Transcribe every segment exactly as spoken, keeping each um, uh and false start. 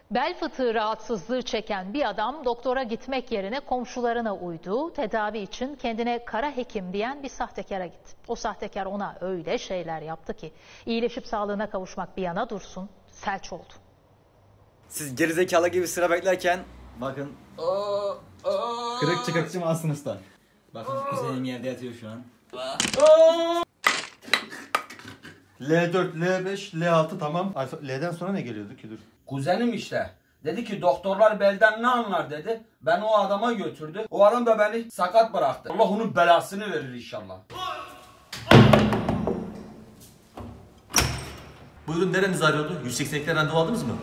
Bel fıtığı rahatsızlığı çeken bir adam doktora gitmek yerine komşularına uydu. Tedavi için kendine kara hekim diyen bir sahtekara gitti. O sahtekar ona öyle şeyler yaptı ki iyileşip sağlığına kavuşmak bir yana dursun, felç oldu. Siz gerizekalı gibi sıra beklerken bakın Kırık çıkıkçı Asınız'dan. bakın kuzenim yerde yatıyor şu an. L dört, L beş, L altı tamam. L'den sonra ne geliyordu ki dur. Kuzenim işte. Dedi ki doktorlar belden ne anlar dedi. Ben o adama götürdü. O adam da beni sakat bıraktı. Allah onun belasını verir inşallah. Buyurun, nereniz ağrıyordu? yüz seksen ikiden randevu aldınız mı?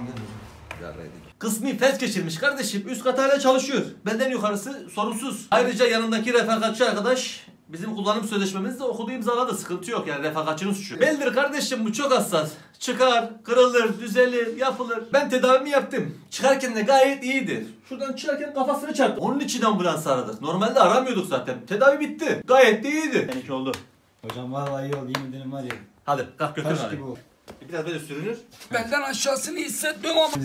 Kısmi felç geçirmiş kardeşim. Üst kat hala çalışıyor. Benden yukarısı sorunsuz. Ayrıca yanındaki refakatçi arkadaş bizim kullanım sözleşmemizde okuduğu imzaladı. Sıkıntı yok yani, refakatçinin suçu. Bellidir kardeşim, bu çok hassas. Çıkar, kırılır, düzelir, yapılır. Ben tedavimi yaptım. Çıkarken de gayet iyiydi. Şuradan çıkarken kafasını çarptı. Onun için ambulans aradık. Normalde aramıyorduk zaten. Tedavi bitti. Gayet de iyiydi. Seninki oldu. Hocam vallahi iyi oldu, yemin ederim var ya. Hadi kalk götür Taş hadi. gibi oldu. Biraz böyle sürünür. Belden aşağısını hissetmiyorum ama.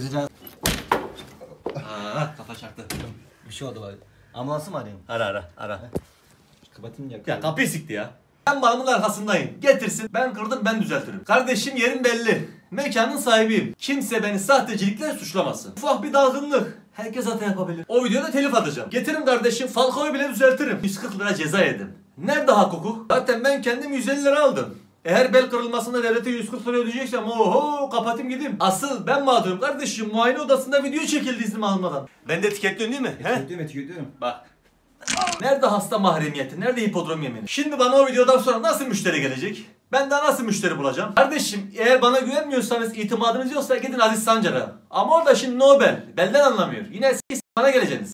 Aa, kafa çarptı. Bir şey oldu bari. Ambulansı mı arayayım? Ara ara ara. Kapatayım ya. Ya kapıyı sikti ya. Ben bağımın arkasındayım. Getirsin. Ben kırdım, ben düzeltirim. Kardeşim, yerim belli. Mekanın sahibiyim. Kimse beni sahtecilikle suçlamasın. Ufak bir dalgınlık. Herkes hata yapabilir. O videoda telif atacağım. Getirin kardeşim. Falcao'yu bile düzeltirim. yüz kırk lira ceza yedim. Nerede hak hukuk? Zaten ben kendim yüz elli lira aldım. Eğer bel kırılmasında devlete yüz kırk lira ödeyeceksem oho kapatayım gideyim. Asıl ben mağdurum kardeşim. Muayene odasında video çekildi iznim almadan. Ben de etiketliyorsun değil mi? He? Etiketliyorum etiketliyorum. Bak. Nerede hasta mahremiyeti? Nerede hipodrom yemini? Şimdi bana o videodan sonra nasıl müşteri gelecek? Ben daha nasıl müşteri bulacağım? Kardeşim, eğer bana güvenmiyorsanız, itimadınız yoksa gidin Aziz Sancar'a. Ama orada şimdi Nobel. Belden anlamıyor. Yine siz bana geleceksiniz.